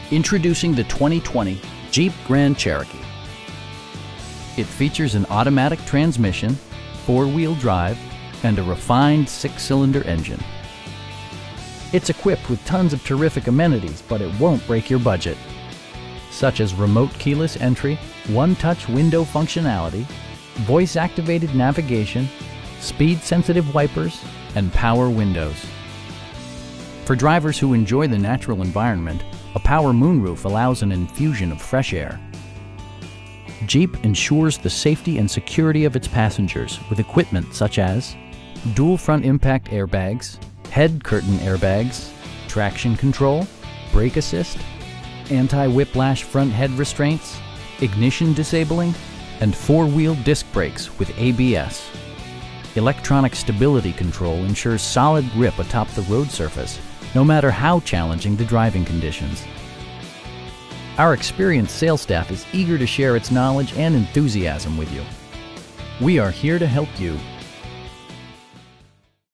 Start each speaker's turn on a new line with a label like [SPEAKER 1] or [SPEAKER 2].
[SPEAKER 1] Introducing the 2020 Jeep Grand Cherokee. It features an automatic transmission, four-wheel drive, and a refined six-cylinder engine. It's equipped with tons of terrific amenities, but it won't break your budget, such as remote keyless entry, one-touch window functionality, voice-activated navigation, speed-sensitive wipers, and power windows. For drivers who enjoy the natural environment, a power moonroof allows an infusion of fresh air. Jeep ensures the safety and security of its passengers with equipment such as dual front impact airbags, head curtain airbags, traction control, brake assist, anti-whiplash front head restraints, ignition disabling, and four-wheel disc brakes with ABS. Electronic stability control ensures solid grip atop the road surface, no matter how challenging the driving conditions. Our experienced sales staff is eager to share its knowledge and enthusiasm with you. We are here to help you